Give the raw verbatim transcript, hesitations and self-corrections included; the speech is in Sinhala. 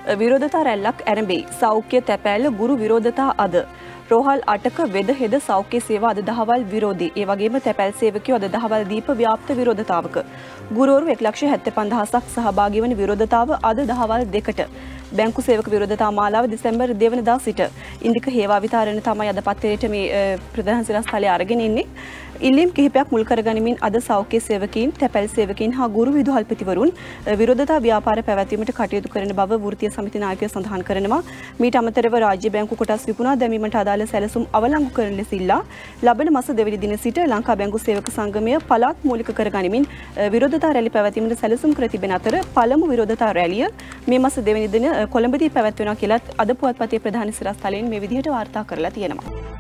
විරෝධතා රැල්ලක් ඇරඹෙයි. සෞඛ්‍ය තැපෑල්ල ගුරු විරෝධතා අද. රෝහල් අටක වෙද හෙද සෞඛ්‍ය සේවා අද දහවල් විරෝධී. ඒ වගේම තැපැල් සේවකයෝ අද දහවල් දීප ව්‍යාප්ත විරෝධතාවක. ගුරුවරු එක ලක්ෂ හැත්තෑ පන්දහසක් සහභාගී වන විරෝධතාව අද දහවල් දෙකට. බැංකු සේවක විරෝධතා මාලාව දෙසැම්බර් දෙවනදා සිට ඉන්දික හේවා විතරණ තමයි අද පත්තරේට මේ ප්‍රධාන සිරස්තලයේ අරගෙන ඉන්නේ. ඉල්ලීම් කිහිපයක් මුල් කරගනිමින් අද සෞඛ්‍ය සේවකීන්, තැපැල් සේවකීන් හා ගුරු විදුහල්පතිවරුන් විරෝධතා ව්‍යාපාර පැවැත්වීමට කටයුතු කරන බව වෘත්තීය සමිති නායකයෝ සඳහන් කරනවා. මීට අමතරව රාජ්‍ය බැංකු කොටස් විකුණා දැමීමට අදාළ සැලසුම් අවලංගු කරන ලෙස ඉල්ලා ලබන මාස දෙවැනි දින සිට ලංකා බැංකු සේවක සංගමය පළාත් මූලික කරගනිමින් විරෝධතා රැලි පැවැත්වීමට සැලසුම් කර තිබෙන අතර පළමු විරෝධතා රැලිය මේ මාස දෙවැනි දින කොළඹදී පැවැත්වෙනවා කියලා අද පුවත්පතේ ප්‍රධාන සිරස්තලයෙන් මේ විදිහට වාර්තා කරලා තියෙනවා.